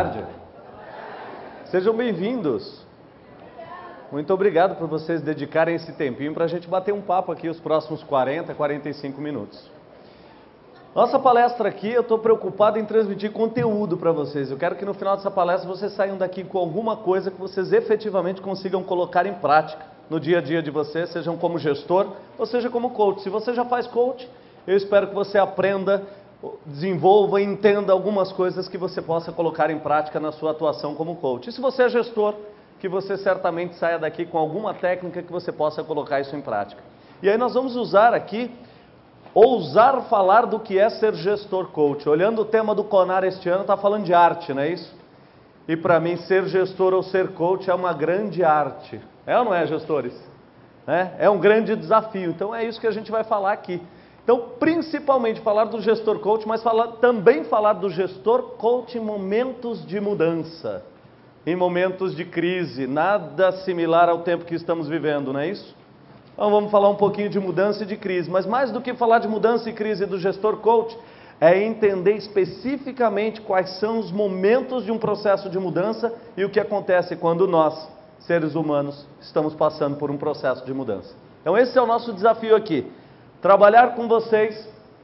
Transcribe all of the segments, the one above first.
tarde. Sejam bem-vindos. Muito obrigado por vocês dedicarem esse tempinho para a gente bater um papo aqui os próximos 40, 45 minutos. Nossa palestra aqui, eu estou preocupado em transmitir conteúdo para vocês. Eu quero que no final dessa palestra vocês saiam daqui com alguma coisa que vocês efetivamente consigam colocar em prática no dia a dia de vocês, sejam como gestor ou seja como coach. Se você já faz coach, eu espero que você aprenda, desenvolva e entenda algumas coisas que você possa colocar em prática na sua atuação como coach. E se você é gestor, que você certamente saia daqui com alguma técnica que você possa colocar isso em prática. E aí nós vamos usar aqui, ousar falar do que é ser gestor coach. Olhando o tema do CONAR este ano, está falando de arte, não é isso? E para mim, ser gestor ou ser coach é uma grande arte. É ou não é, gestores? É um grande desafio. Então é isso que a gente vai falar aqui. Então, principalmente falar do gestor coach, mas também falar do gestor coach em momentos de mudança, em momentos de crise, nada similar ao tempo que estamos vivendo, não é isso? Então vamos falar um pouquinho de mudança e de crise, mas mais do que falar de mudança e crise do gestor coach, é entender especificamente quais são os momentos de um processo de mudança e o que acontece quando nós, seres humanos, estamos passando por um processo de mudança. Então esse é o nosso desafio aqui. Trabalhar com vocês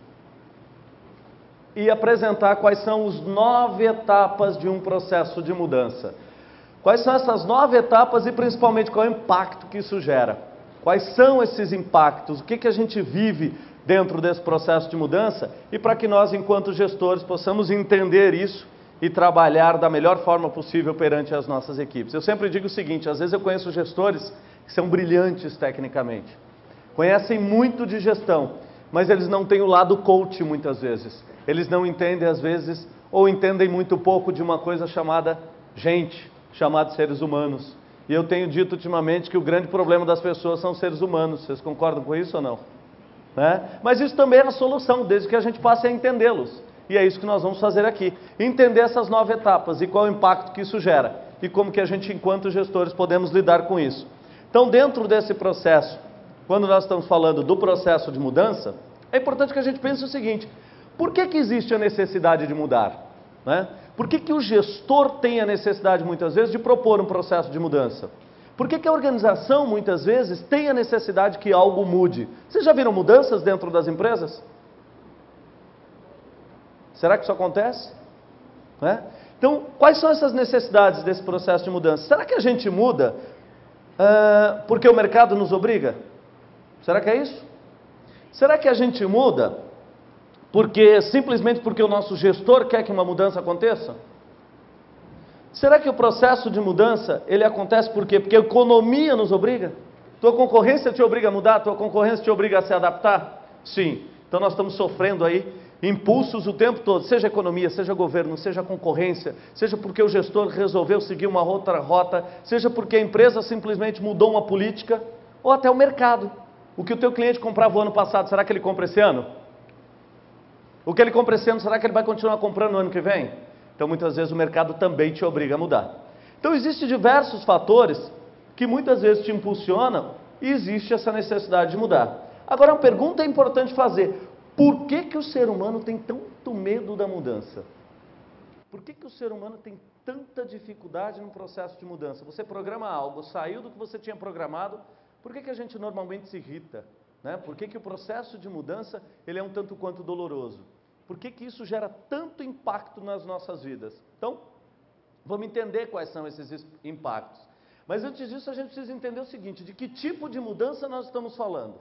e apresentar quais são as 9 etapas de um processo de mudança. Quais são essas 9 etapas e principalmente qual é o impacto que isso gera? Quais são esses impactos? O que a gente vive dentro desse processo de mudança? E para que nós, enquanto gestores, possamos entender isso e trabalhar da melhor forma possível perante as nossas equipes. Eu sempre digo o seguinte, às vezes eu conheço gestores que são brilhantes tecnicamente. Conhecem muito de gestão, mas eles não têm o lado coach muitas vezes. Eles não entendem às vezes, ou entendem muito pouco de uma coisa chamada gente, chamada seres humanos. E eu tenho dito ultimamente que o grande problema das pessoas são seres humanos. Vocês concordam com isso ou não? Mas isso também é a solução, desde que a gente passe a entendê-los. E é isso que nós vamos fazer aqui. Entender essas 9 etapas e qual o impacto que isso gera. E como que a gente, enquanto gestores, podemos lidar com isso. Então, dentro desse processo, quando nós estamos falando do processo de mudança, é importante que a gente pense o seguinte: por que existe a necessidade de mudar? Por que o gestor tem a necessidade, muitas vezes, de propor um processo de mudança? Por que a organização, muitas vezes, tem a necessidade que algo mude? Vocês já viram mudanças dentro das empresas? Será que isso acontece? Então, quais são essas necessidades desse processo de mudança? Será que a gente muda porque o mercado nos obriga? Será que é isso? Será que a gente muda simplesmente porque o nosso gestor quer que uma mudança aconteça? Será que o processo de mudança, ele acontece por quê? Porque a economia nos obriga? Tua concorrência te obriga a mudar? Tua concorrência te obriga a se adaptar? Sim. Então nós estamos sofrendo aí impulsos o tempo todo, seja economia, seja governo, seja concorrência, seja porque o gestor resolveu seguir uma outra rota, seja porque a empresa simplesmente mudou uma política, ou até o mercado. O que o teu cliente comprava o ano passado, será que ele compra esse ano? O que ele compra esse ano, será que ele vai continuar comprando no ano que vem? Então muitas vezes o mercado também te obriga a mudar. Então existem diversos fatores que muitas vezes te impulsionam e existe essa necessidade de mudar. Agora uma pergunta é importante fazer: por que o ser humano tem tanto medo da mudança? Por que o ser humano tem tanta dificuldade no processo de mudança? Você programa algo, saiu do que você tinha programado, por que a gente normalmente se irrita? Por que o processo de mudança ele é um tanto quanto doloroso? Por que isso gera tanto impacto nas nossas vidas? Então, vamos entender quais são esses impactos. Mas antes disso, a gente precisa entender o seguinte: de que tipo de mudança nós estamos falando?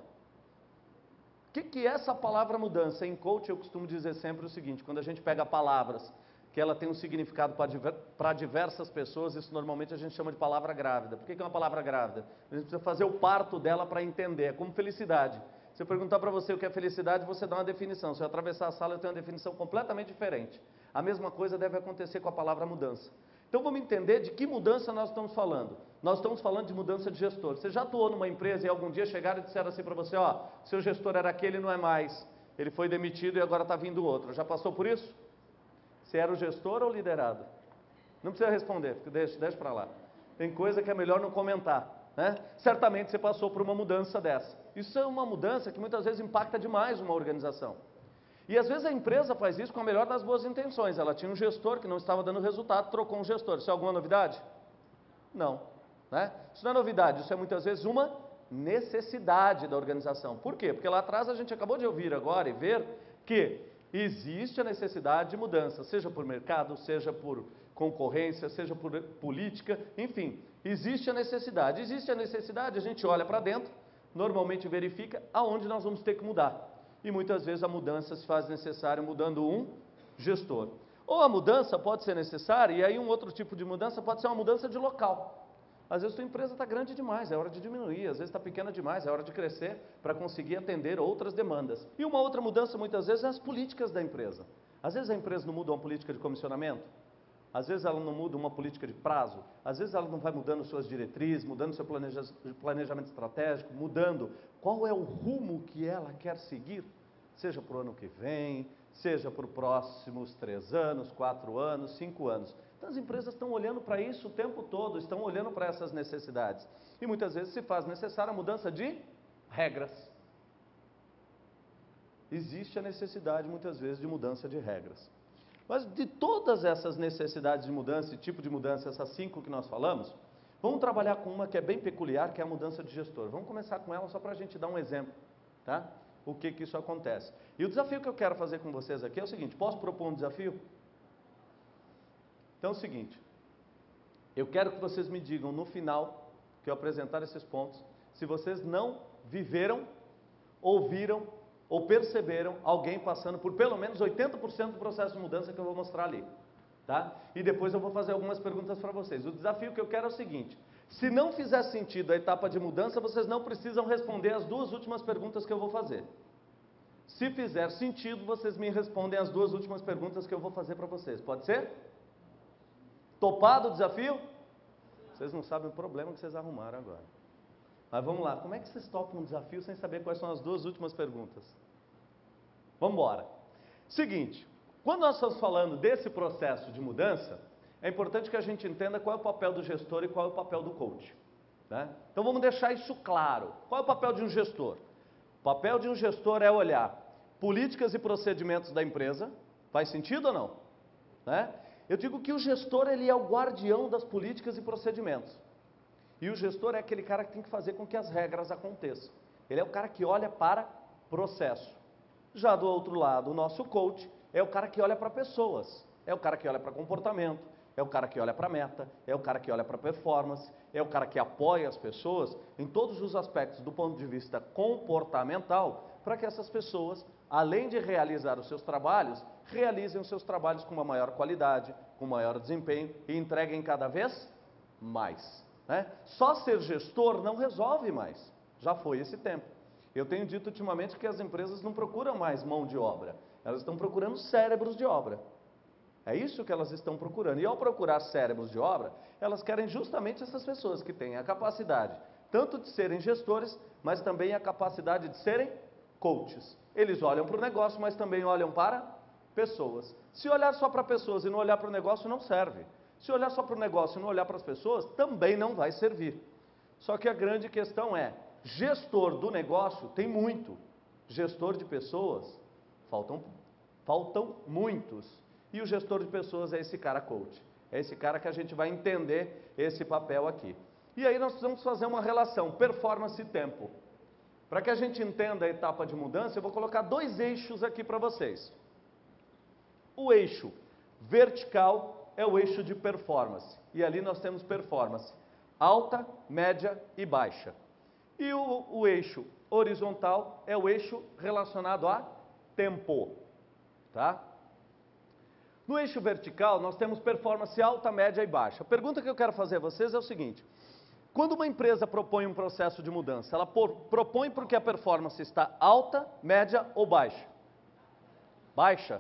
O que é essa palavra mudança? Em coach eu costumo dizer sempre o seguinte: quando a gente pega palavras que ela tem um significado para diversas pessoas, isso normalmente a gente chama de palavra grávida. Por que é uma palavra grávida? A gente precisa fazer o parto dela para entender. É como felicidade. Se eu perguntar para você o que é felicidade, você dá uma definição. Se eu atravessar a sala, eu tenho uma definição completamente diferente. A mesma coisa deve acontecer com a palavra mudança. Então vamos entender de que mudança nós estamos falando. Nós estamos falando de mudança de gestor. Você já atuou numa empresa e algum dia chegaram e disseram assim para você: seu gestor era aquele, não é mais. Ele foi demitido e agora está vindo outro. Já passou por isso? Você era o gestor ou liderado? Não precisa responder, deixa para lá. Tem coisa que é melhor não comentar. Certamente você passou por uma mudança dessa. Isso é uma mudança que muitas vezes impacta demais uma organização. E às vezes a empresa faz isso com a melhor das boas intenções. Ela tinha um gestor que não estava dando resultado, trocou um gestor. Isso é alguma novidade? Não. Né? Isso não é novidade, isso é muitas vezes uma necessidade da organização. Por quê? Porque lá atrás a gente acabou de ouvir agora e ver que existe a necessidade de mudança, seja por mercado, seja por concorrência, seja por política, enfim, existe a necessidade. Existe a necessidade, a gente olha para dentro, normalmente verifica aonde nós vamos ter que mudar. E muitas vezes a mudança se faz necessária mudando um gestor. Ou a mudança pode ser necessária, e aí um outro tipo de mudança pode ser uma mudança de local. Às vezes a sua empresa está grande demais, é hora de diminuir. Às vezes está pequena demais, é hora de crescer para conseguir atender outras demandas. E uma outra mudança muitas vezes é as políticas da empresa. Às vezes a empresa não muda uma política de comissionamento. Às vezes ela não muda uma política de prazo, às vezes ela não vai mudando suas diretrizes, mudando seu planejamento estratégico, mudando qual é o rumo que ela quer seguir, seja para o ano que vem, seja para os próximos 3 anos, 4 anos, 5 anos. Então as empresas estão olhando para isso o tempo todo, estão olhando para essas necessidades. E muitas vezes se faz necessária a mudança de regras. Existe a necessidade muitas vezes de mudança de regras. Mas de todas essas necessidades de mudança e tipo de mudança, essas 5 que nós falamos, vamos trabalhar com uma que é bem peculiar, que é a mudança de gestor. Vamos começar com ela só para a gente dar um exemplo, tá? O que isso acontece. E o desafio que eu quero fazer com vocês aqui é o seguinte, posso propor um desafio? Então é o seguinte, eu quero que vocês me digam no final, que eu apresentar esses pontos, se vocês não viveram, ouviram, ou perceberam alguém passando por pelo menos 80% do processo de mudança que eu vou mostrar ali, tá? E depois eu vou fazer algumas perguntas para vocês. O desafio que eu quero é o seguinte, se não fizer sentido a etapa de mudança, vocês não precisam responder as 2 últimas perguntas que eu vou fazer. Se fizer sentido, vocês me respondem as 2 últimas perguntas que eu vou fazer para vocês. Pode ser? Topado o desafio? Vocês não sabem o problema que vocês arrumaram agora. Mas vamos lá, como é que vocês topam um desafio sem saber quais são as 2 últimas perguntas? Vamos embora. Seguinte, quando nós estamos falando desse processo de mudança, é importante que a gente entenda qual é o papel do gestor e qual é o papel do coach. Né? Então vamos deixar isso claro. Qual é o papel de um gestor? O papel de um gestor é olhar políticas e procedimentos da empresa. Faz sentido ou não? Né? Eu digo que o gestor ele é o guardião das políticas e procedimentos. E o gestor é aquele cara que tem que fazer com que as regras aconteçam. Ele é o cara que olha para processo. Já do outro lado, o nosso coach é o cara que olha para pessoas. É o cara que olha para comportamento, é o cara que olha para meta, é o cara que olha para performance, é o cara que apoia as pessoas em todos os aspectos do ponto de vista comportamental, para que essas pessoas, além de realizar os seus trabalhos, realizem os seus trabalhos com uma maior qualidade, com maior desempenho e entreguem cada vez mais. Né? Só ser gestor não resolve mais, já foi esse tempo. Eu tenho dito ultimamente que as empresas não procuram mais mão de obra, elas estão procurando cérebros de obra. É isso que elas estão procurando. E ao procurar cérebros de obra, elas querem justamente essas pessoas que têm a capacidade tanto de serem gestores, mas também a capacidade de serem coaches. Eles olham para o negócio, mas também olham para pessoas. Se olhar só para pessoas e não olhar para o negócio, não serve. Se olhar só para o negócio e não olhar para as pessoas, também não vai servir. Só que a grande questão é, gestor do negócio tem muito, gestor de pessoas faltam muitos. E o gestor de pessoas é esse cara coach, é esse cara que a gente vai entender esse papel aqui. E aí nós precisamos fazer uma relação, performance e tempo. Para que a gente entenda a etapa de mudança, eu vou colocar 2 eixos aqui para vocês. O eixo vertical é o eixo de performance. E ali nós temos performance alta, média e baixa. E o eixo horizontal é o eixo relacionado a tempo. Tá? No eixo vertical nós temos performance alta, média e baixa. A pergunta que eu quero fazer a vocês é o seguinte. Quando uma empresa propõe um processo de mudança, ela propõe porque a performance está alta, média ou baixa? Baixa.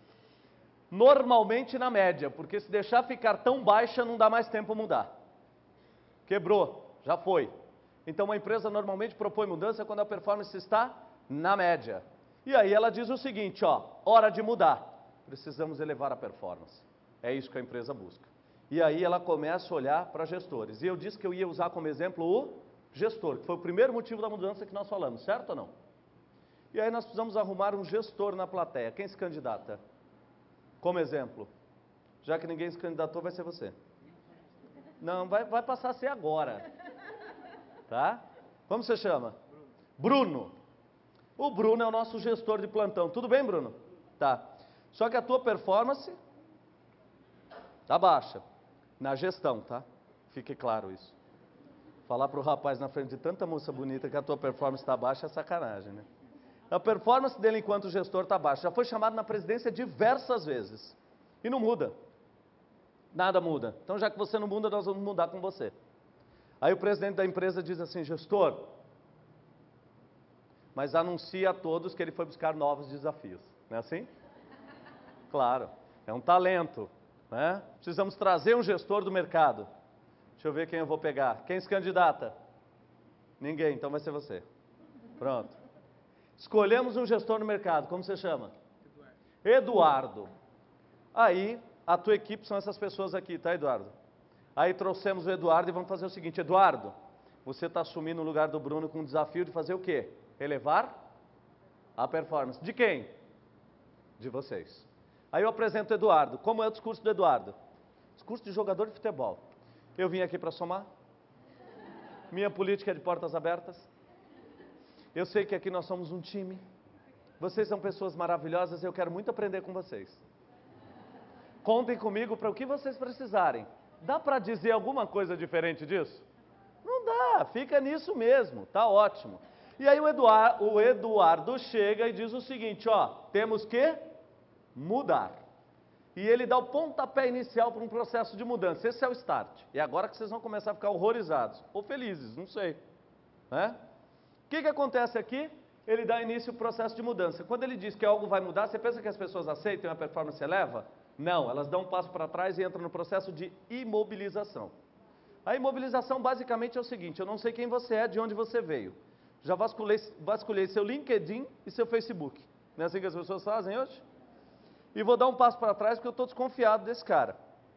Normalmente na média, porque se deixar ficar tão baixa não dá mais tempo a mudar. Quebrou, já foi. Então uma empresa normalmente propõe mudança quando a performance está na média. E aí ela diz o seguinte, ó, hora de mudar. Precisamos elevar a performance. É isso que a empresa busca. E aí ela começa a olhar para gestores. E eu disse que eu ia usar como exemplo o gestor, que foi o primeiro motivo da mudança que nós falamos, certo ou não? E aí nós precisamos arrumar um gestor na plateia. Quem se candidata? Como exemplo. Já que ninguém se candidatou, vai ser você. Não, vai passar a ser agora. Tá? Como você chama? Bruno. O Bruno é o nosso gestor de plantão. Tudo bem, Bruno? Tá. Só que a tua performance tá baixa. Na gestão, tá? Fique claro isso. Falar pro rapaz na frente de tanta moça bonita que a tua performance está baixa é sacanagem, né? A performance dele enquanto gestor está baixa. Já foi chamado na presidência diversas vezes. E não muda. Nada muda. Então, já que você não muda, nós vamos mudar com você. Aí o presidente da empresa diz assim, gestor, mas anuncia a todos que ele foi buscar novos desafios. Não é assim? Claro, é um talento, né? Precisamos trazer um gestor do mercado. Deixa eu ver quem eu vou pegar. Quem se candidata? Ninguém, então vai ser você. Pronto. Escolhemos um gestor no mercado. Como você chama? Eduardo. Aí, a tua equipe são essas pessoas aqui, tá, Eduardo? Aí trouxemos o Eduardo e vamos fazer o seguinte, Eduardo, você está assumindo o lugar do Bruno com o desafio de fazer o quê? Elevar a performance. De quem? De vocês. Aí eu apresento o Eduardo. Como é o discurso do Eduardo? Discurso de jogador de futebol. Eu vim aqui para somar. Minha política é de portas abertas. Eu sei que aqui nós somos um time. Vocês são pessoas maravilhosas e eu quero muito aprender com vocês. Contem comigo para o que vocês precisarem. Dá para dizer alguma coisa diferente disso? Não dá, fica nisso mesmo, tá ótimo. E aí o Eduardo chega e diz o seguinte, ó, temos que mudar. E ele dá o pontapé inicial para um processo de mudança. Esse é o start. E agora que vocês vão começar a ficar horrorizados, ou felizes, não sei. Né? O que acontece aqui? Ele dá início ao processo de mudança. Quando ele diz que algo vai mudar, você pensa que as pessoas aceitam e a performance eleva? Não, elas dão um passo para trás e entram no processo de imobilização. A imobilização basicamente é o seguinte, eu não sei quem você é, de onde você veio. Já vasculhei seu LinkedIn e seu Facebook. Não é assim que as pessoas fazem hoje? E vou dar um passo para trás porque eu estou desconfiado desse cara.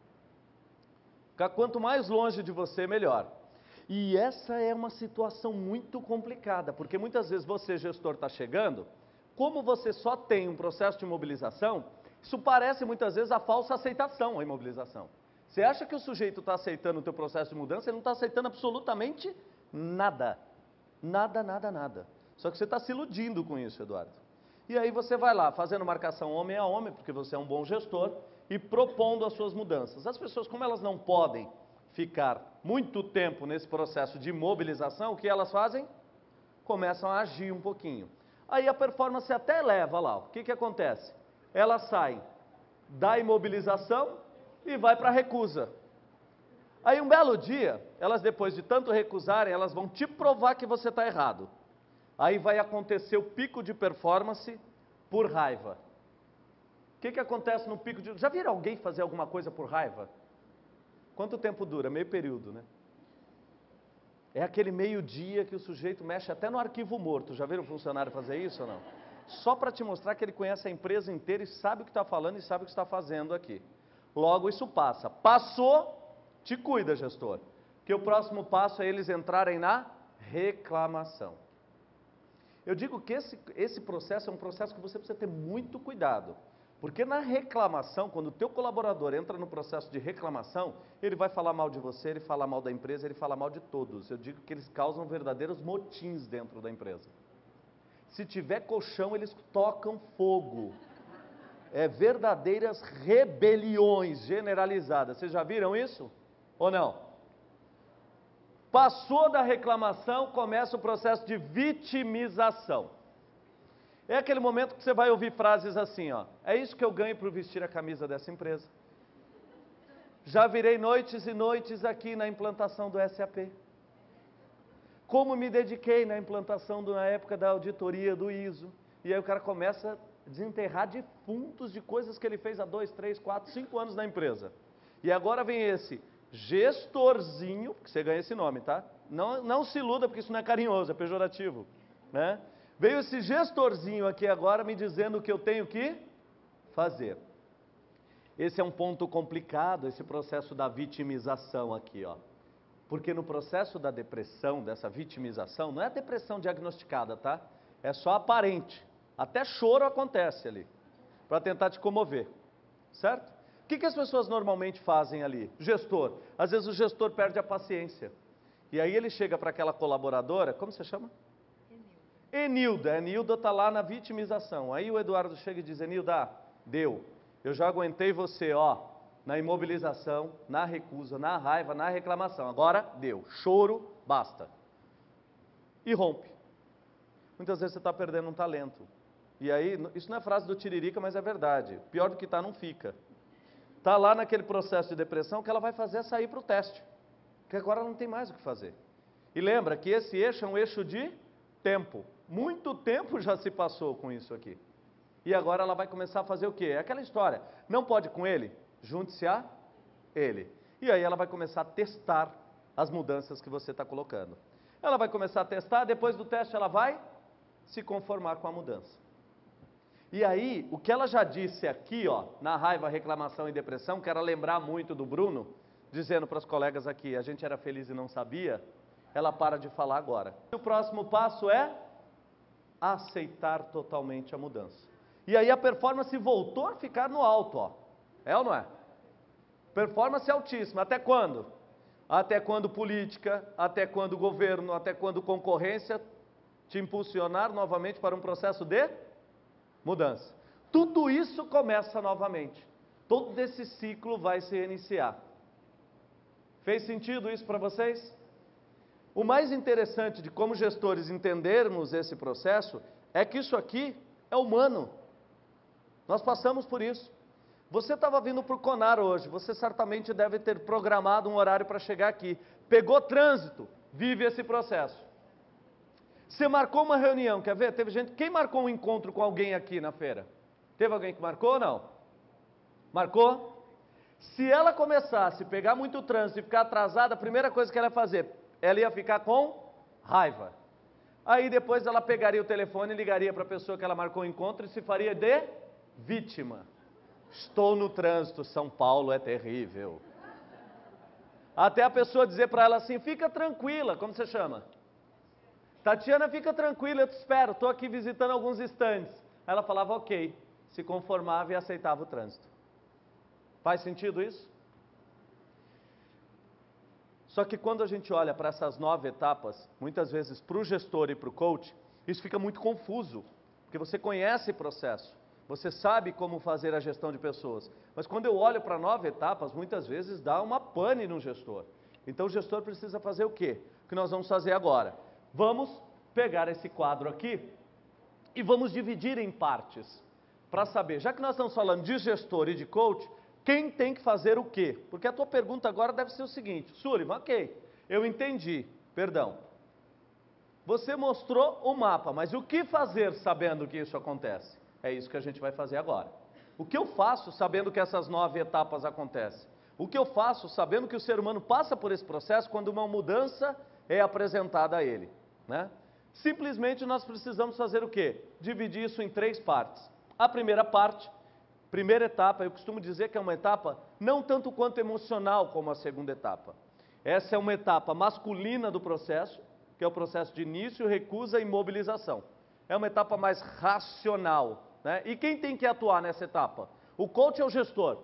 Quanto mais longe de você, melhor. E essa é uma situação muito complicada, porque muitas vezes você, gestor, está chegando, como você só tem um processo de imobilização, isso parece muitas vezes a falsa aceitação, a imobilização. Você acha que o sujeito está aceitando o teu processo de mudança, ele não está aceitando absolutamente nada. Nada, nada, nada. Só que você está se iludindo com isso, Eduardo. E aí você vai lá, fazendo marcação homem a homem, porque você é um bom gestor, e propondo as suas mudanças. As pessoas, como elas não podem ficar muito tempo nesse processo de mobilização, o que elas fazem? Começam a agir um pouquinho. Aí a performance até eleva lá. O que acontece? Elas saem da imobilização e vai para a recusa. Aí um belo dia, elas depois de tanto recusarem, elas vão te provar que você está errado. Aí vai acontecer o pico de performance por raiva. O que acontece no pico de... Já viram alguém fazer alguma coisa por raiva? Quanto tempo dura? Meio período, né? É aquele meio-dia que o sujeito mexe até no arquivo morto. Já viram um funcionário fazer isso ou não? Só para te mostrar que ele conhece a empresa inteira e sabe o que está falando e sabe o que está fazendo aqui. Logo isso passa. Passou, te cuida, gestor. Que o próximo passo é eles entrarem na reclamação. Eu digo que esse processo é um processo que você precisa ter muito cuidado. Porque na reclamação, quando o teu colaborador entra no processo de reclamação, ele vai falar mal de você, ele fala mal da empresa, ele fala mal de todos. Eu digo que eles causam verdadeiros motins dentro da empresa. Se tiver colchão, eles tocam fogo. É verdadeiras rebeliões generalizadas. Vocês já viram isso? Ou não? Passou da reclamação, começa o processo de vitimização. É aquele momento que você vai ouvir frases assim, ó. É isso que eu ganho por vestir a camisa dessa empresa. Já virei noites e noites aqui na implantação do SAP. Como me dediquei na implantação na época da auditoria do ISO. E aí o cara começa a desenterrar defuntos de coisas que ele fez há 2, 3, 4, 5 anos na empresa. E agora vem esse gestorzinho, porque você ganha esse nome, tá? Não se iluda, porque isso não é carinhoso, é pejorativo, né? Veio esse gestorzinho aqui agora me dizendo o que eu tenho que fazer. Esse é um ponto complicado, esse processo da vitimização aqui, ó. Porque no processo da depressão, dessa vitimização, não é a depressão diagnosticada, tá? É só aparente. Até choro acontece ali, para tentar te comover, certo? O que as pessoas normalmente fazem ali? Gestor. Às vezes o gestor perde a paciência. E aí ele chega para aquela colaboradora, como você chama? Enilda. Enilda está lá na vitimização. Aí o Eduardo chega e diz, Enilda, deu. Eu já aguentei você, ó, na imobilização, na recusa, na raiva, na reclamação. Agora deu. Choro, basta. E rompe. Muitas vezes você está perdendo um talento. E aí, isso não é frase do Tiririca, mas é verdade. Pior do que está, não fica. Está lá naquele processo de depressão, que ela vai fazer é sair para o teste. Porque agora ela não tem mais o que fazer. E lembra que esse eixo é um eixo de tempo. Muito tempo já se passou com isso aqui. E agora ela vai começar a fazer o quê? É aquela história. Não pode com ele? Junte-se a ele. E aí ela vai começar a testar as mudanças que você está colocando. Ela vai começar a testar, depois do teste ela vai se conformar com a mudança. E aí, o que ela já disse aqui, ó, na raiva, reclamação e depressão, quero lembrar muito do Bruno, dizendo para os colegas aqui, a gente era feliz e não sabia, ela para de falar agora. E o próximo passo é aceitar totalmente a mudança. E aí a performance voltou a ficar no alto, ó. É ou não é? Performance altíssima. Até quando? Até quando política, até quando governo, até quando concorrência te impulsionar novamente para um processo de mudança. Tudo isso começa novamente. Todo esse ciclo vai se reiniciar. Fez sentido isso para vocês? O mais interessante de como gestores entendermos esse processo é que isso aqui é humano. Nós passamos por isso. Você estava vindo para o Conar hoje, você certamente deve ter programado um horário para chegar aqui. Pegou trânsito, vive esse processo. Você marcou uma reunião, quer ver? Teve gente, quem marcou um encontro com alguém aqui na feira? Teve alguém que marcou ou não? Marcou? Se ela começasse a pegar muito trânsito e ficar atrasada, a primeira coisa que ela ia fazer, ela ia ficar com raiva. Aí depois ela pegaria o telefone e ligaria para a pessoa que ela marcou o encontro e se faria de vítima. Estou no trânsito, São Paulo é terrível. Até a pessoa dizer para ela assim, fica tranquila, como você chama? Tatiana, fica tranquila, eu te espero, estou aqui visitando alguns estandes. Aí ela falava ok, se conformava e aceitava o trânsito. Faz sentido isso? Só que quando a gente olha para essas 9 etapas, muitas vezes para o gestor e para o coach, isso fica muito confuso, porque você conhece o processo, você sabe como fazer a gestão de pessoas, mas quando eu olho para 9 etapas, muitas vezes dá uma pane no gestor. Então o gestor precisa fazer o quê? O que nós vamos fazer agora? Vamos pegar esse quadro aqui e vamos dividir em partes, para saber, já que nós estamos falando de gestor e de coach, quem tem que fazer o quê? Porque a tua pergunta agora deve ser o seguinte, Sullivan, ok, eu entendi, perdão. Você mostrou o mapa, mas o que fazer sabendo que isso acontece? É isso que a gente vai fazer agora. O que eu faço sabendo que essas 9 etapas acontecem? O que eu faço sabendo que o ser humano passa por esse processo quando uma mudança é apresentada a ele, né? Simplesmente nós precisamos fazer o quê? Dividir isso em 3 partes. A primeira parte, primeira etapa, eu costumo dizer que é uma etapa não tanto quanto emocional como a segunda etapa. Essa é uma etapa masculina do processo, que é o processo de início, recusa e mobilização. É uma etapa mais racional, né? E quem tem que atuar nessa etapa? O coach ou o gestor?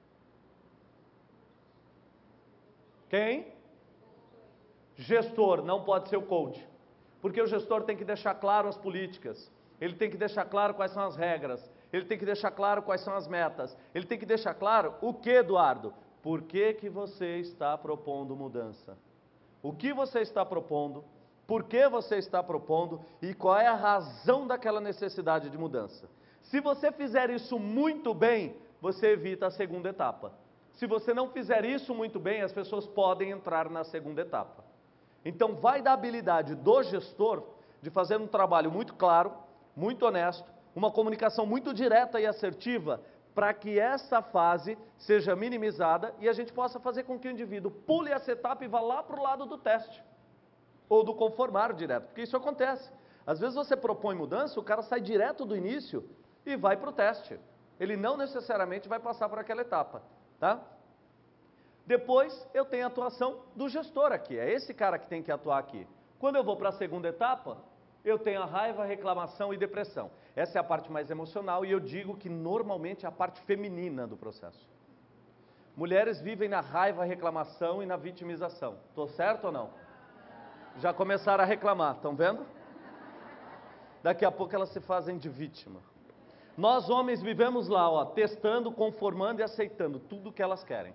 Quem? Gestor, não pode ser o coach. Porque o gestor tem que deixar claro as políticas, ele tem que deixar claro quais são as regras, ele tem que deixar claro quais são as metas, ele tem que deixar claro o que, Eduardo? Por que você está propondo mudança? O que você está propondo? Por que você está propondo? E qual é a razão daquela necessidade de mudança? Se você fizer isso muito bem, você evita a segunda etapa. Se você não fizer isso muito bem, as pessoas podem entrar na segunda etapa. Então vai da habilidade do gestor de fazer um trabalho muito claro, muito honesto, uma comunicação muito direta e assertiva, para que essa fase seja minimizada e a gente possa fazer com que o indivíduo pule essa etapa e vá lá para o lado do teste, ou do conformar direto, porque isso acontece. Às vezes você propõe mudança, o cara sai direto do início e vai para o teste. Ele não necessariamente vai passar por aquela etapa, tá? Depois eu tenho a atuação do gestor aqui, é esse cara que tem que atuar aqui. Quando eu vou para a segunda etapa, Eu tenho a raiva, reclamação e depressão. Essa é a parte mais emocional e eu digo que normalmente é a parte feminina do processo. Mulheres vivem na raiva, reclamação e na vitimização. Estou certo ou não? Já começaram a reclamar, estão vendo? Daqui a pouco elas se fazem de vítima. Nós homens vivemos lá, ó, testando, conformando e aceitando tudo que elas querem.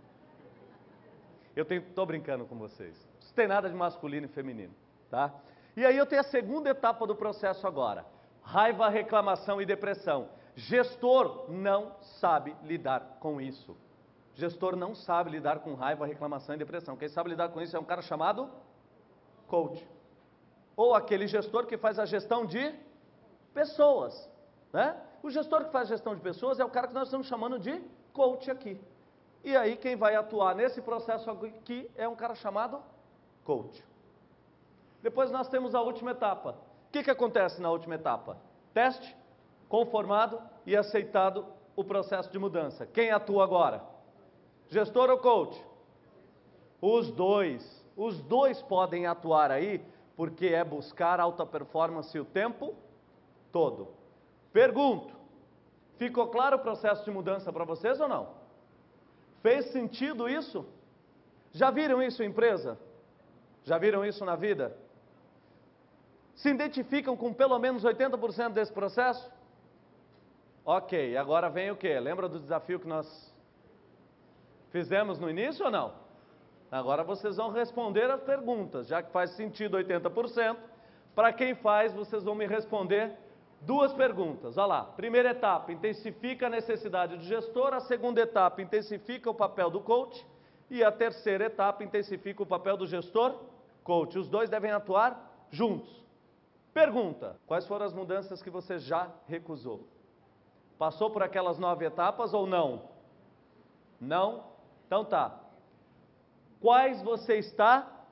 Estou brincando com vocês. Isso tem nada de masculino e feminino, tá? E aí eu tenho a segunda etapa do processo agora. Raiva, reclamação e depressão. Gestor não sabe lidar com isso. Gestor não sabe lidar com raiva, reclamação e depressão. Quem sabe lidar com isso é um cara chamado coach. Ou aquele gestor que faz a gestão de pessoas, né? O gestor que faz a gestão de pessoas é o cara que nós estamos chamando de coach aqui. E aí quem vai atuar nesse processo aqui é um cara chamado coach. Depois nós temos a última etapa. O que acontece na última etapa? Teste, conformado e aceitado o processo de mudança. Quem atua agora? Gestor ou coach? Os dois. Os dois podem atuar aí, porque é buscar alta performance o tempo todo. Pergunto, ficou claro o processo de mudança para vocês ou não? Fez sentido isso? Já viram isso em empresa? Já viram isso na vida? Se identificam com pelo menos 80% desse processo? Ok, agora vem o quê? Lembra do desafio que nós fizemos no início ou não? Agora vocês vão responder as perguntas, já que faz sentido 80%. Para quem faz, vocês vão me responder duas perguntas. Olha lá, primeira etapa, intensifica a necessidade do gestor. A segunda etapa, intensifica o papel do coach. E a terceira etapa, intensifica o papel do gestor coach. Os dois devem atuar juntos. Pergunta, quais foram as mudanças que você já recusou? Passou por aquelas 9 etapas ou não? Não? Então tá. Quais você está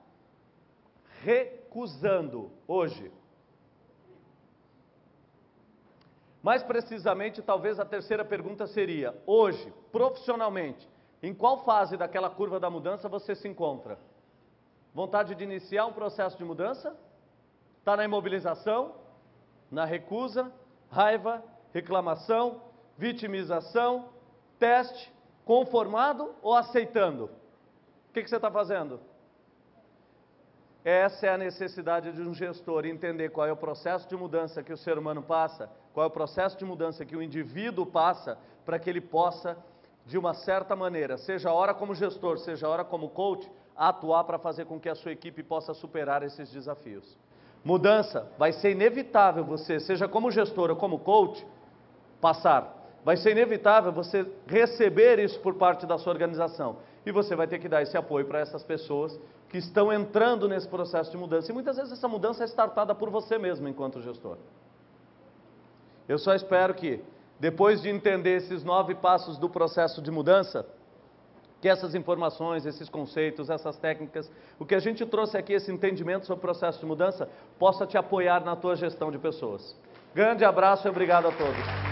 recusando hoje? Mais precisamente, talvez a terceira pergunta seria, hoje, profissionalmente, em qual fase daquela curva da mudança você se encontra? Vontade de iniciar um processo de mudança? Está na imobilização, na recusa, raiva, reclamação, vitimização, teste, conformado ou aceitando? O que você está fazendo? Essa é a necessidade de um gestor, entender qual é o processo de mudança que o ser humano passa, qual é o processo de mudança que o indivíduo passa, para que ele possa, de uma certa maneira, seja a hora como gestor, seja a hora como coach, atuar para fazer com que a sua equipe possa superar esses desafios. Mudança vai ser inevitável você, seja como gestor ou como coach, passar. Vai ser inevitável você receber isso por parte da sua organização. E você vai ter que dar esse apoio para essas pessoas que estão entrando nesse processo de mudança. E muitas vezes essa mudança é startada por você mesmo enquanto gestor. Eu só espero que, depois de entender esses 9 passos do processo de mudança, que essas informações, esses conceitos, essas técnicas, o que a gente trouxe aqui, esse entendimento sobre o processo de mudança, possa te apoiar na tua gestão de pessoas. Grande abraço e obrigado a todos.